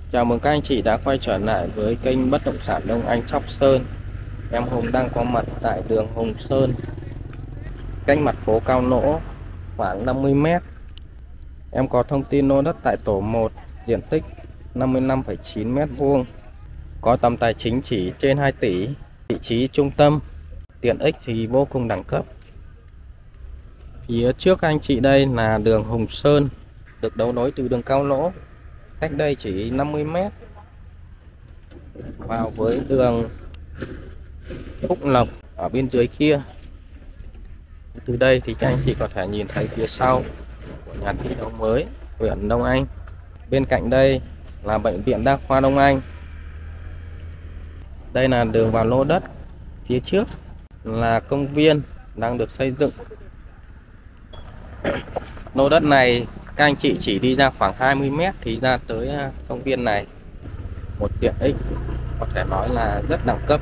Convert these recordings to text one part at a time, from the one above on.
Chào mừng các anh chị đã quay trở lại với kênh bất động sản Đông Anh Sóc Sơn. Em Hùng đang có mặt tại đường Hùng Sơn, cách mặt phố Cao Nỗ khoảng 50 m. Em có thông tin lô đất tại tổ 1, diện tích 55,9 m², có tầm tài chính chỉ trên 2 tỷ, vị trí trung tâm, tiện ích thì vô cùng đẳng cấp. Phía trước các anh chị đây là đường Hùng Sơn, được đấu nối từ đường Cao Nỗ, cách đây chỉ 50 m vào với đường Phúc Lộc ở bên dưới kia. Từ đây thì các anh chị có thể nhìn thấy phía sau của nhà thi đấu mới huyện Đông Anh. Bên cạnh đây là bệnh viện Đa khoa Đông Anh. Đây là đường vào lô đất. Phía trước là công viên đang được xây dựng. Lô đất này các anh chị chỉ đi ra khoảng 20 m thì ra tới công viên này. Một tiện ích có thể nói là rất đẳng cấp.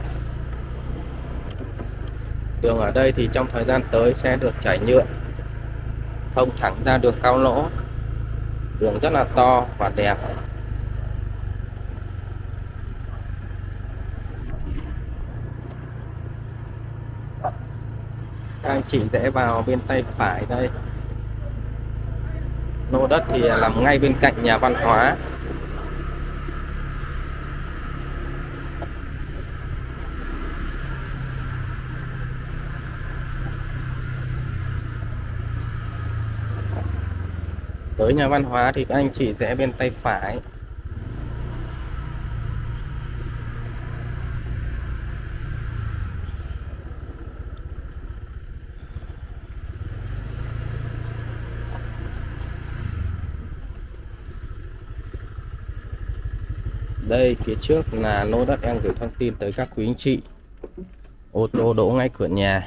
Đường ở đây thì trong thời gian tới sẽ được trải nhựa, thông thẳng ra đường Cao Nỗ. Đường rất là to và đẹp. Các anh chị sẽ vào bên tay phải đây. Lô đất thì nằm ngay bên cạnh nhà văn hóa. Tới nhà văn hóa thì các anh chị sẽ bên tay phải. Đây phía trước là lô đất em gửi thông tin tới các quý anh chị. Ô tô đỗ ngay cửa nhà.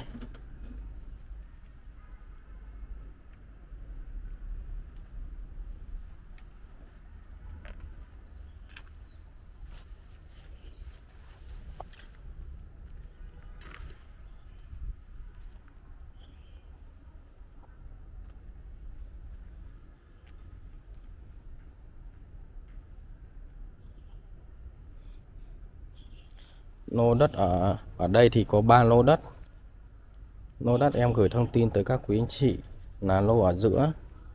Lô đất ở đây thì có 3 lô đất. Lô đất em gửi thông tin tới các quý anh chị là lô ở giữa,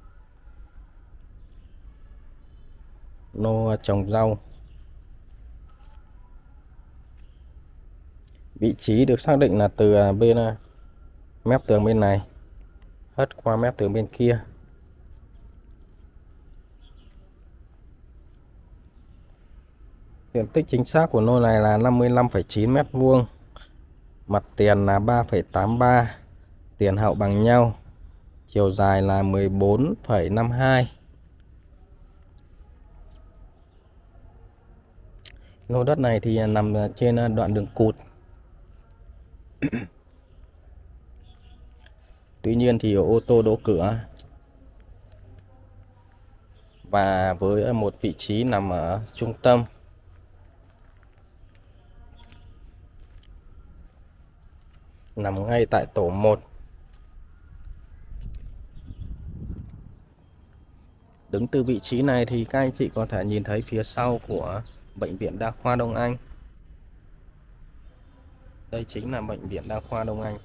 lô trồng rau. Vị trí được xác định là từ bên mép tường bên này hất qua mép tường bên kia. Diện tích chính xác của lô này là 55,9 m². Mặt tiền là 3,83, tiền hậu bằng nhau, chiều dài là 14,52. Lô đất này thì nằm trên đoạn đường cụt. Tuy nhiên thì ô tô đỗ cửa, và với một vị trí nằm ở trung tâm. Nằm ngay tại tổ 1. Đứng từ vị trí này thì các anh chị có thể nhìn thấy phía sau của bệnh viện Đa khoa Đông Anh. Đây chính là bệnh viện Đa khoa Đông Anh,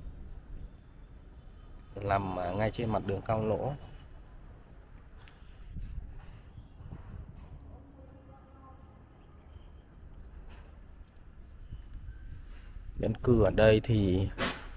nằm ngay trên mặt đường Cao Nỗ. Dân cư ở đây thì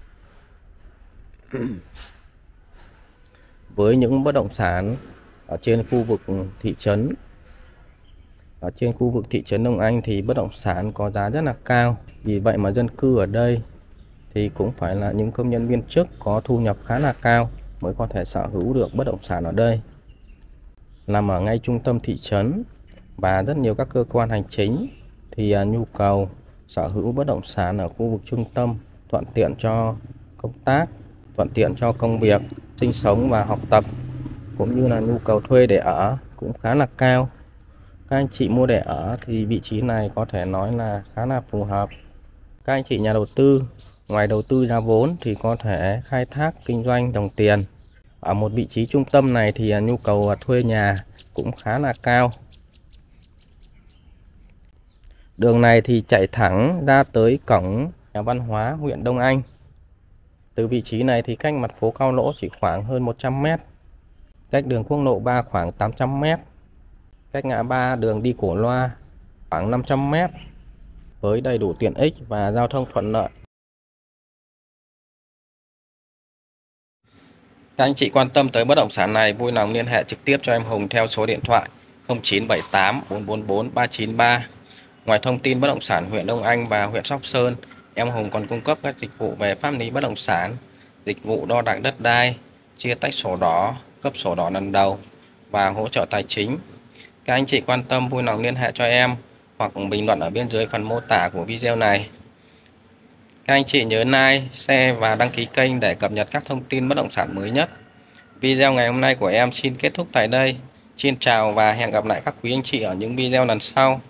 với những bất động sản ở trên khu vực thị trấn, ở trên khu vực thị trấn Đông Anh thì bất động sản có giá rất là cao. Vì vậy mà dân cư ở đây thì cũng phải là những công nhân viên chức có thu nhập khá là cao mới có thể sở hữu được bất động sản ở đây. Nằm ở ngay trung tâm thị trấn và rất nhiều các cơ quan hành chính thì nhu cầu sở hữu bất động sản ở khu vực trung tâm thuận tiện cho công tác, thuận tiện cho công việc, sinh sống và học tập, cũng như là nhu cầu thuê để ở cũng khá là cao. Các anh chị mua để ở thì vị trí này có thể nói là khá là phù hợp. Các anh chị nhà đầu tư ngoài đầu tư ra vốn thì có thể khai thác kinh doanh đồng tiền. Ở một vị trí trung tâm này thì nhu cầu thuê nhà cũng khá là cao. Đường này thì chạy thẳng ra tới cổng nhà văn hóa huyện Đông Anh. Từ vị trí này thì cách mặt phố Cao Lỗ chỉ khoảng hơn 100 m, cách đường quốc lộ 3 khoảng 800 m, cách ngã ba đường đi Cổ Loa khoảng 500 m, với đầy đủ tiện ích và giao thông thuận lợi. Các anh chị quan tâm tới bất động sản này, vui lòng liên hệ trực tiếp cho em Hùng theo số điện thoại 0978 444 393. Ngoài thông tin bất động sản huyện Đông Anh và huyện Sóc Sơn, em Hùng còn cung cấp các dịch vụ về pháp lý bất động sản, dịch vụ đo đạc đất đai, chia tách sổ đỏ, cấp sổ đỏ lần đầu và hỗ trợ tài chính. Các anh chị quan tâm vui lòng liên hệ cho em hoặc bình luận ở bên dưới phần mô tả của video này. Các anh chị nhớ like, share và đăng ký kênh để cập nhật các thông tin bất động sản mới nhất. Video ngày hôm nay của em xin kết thúc tại đây. Xin chào và hẹn gặp lại các quý anh chị ở những video lần sau.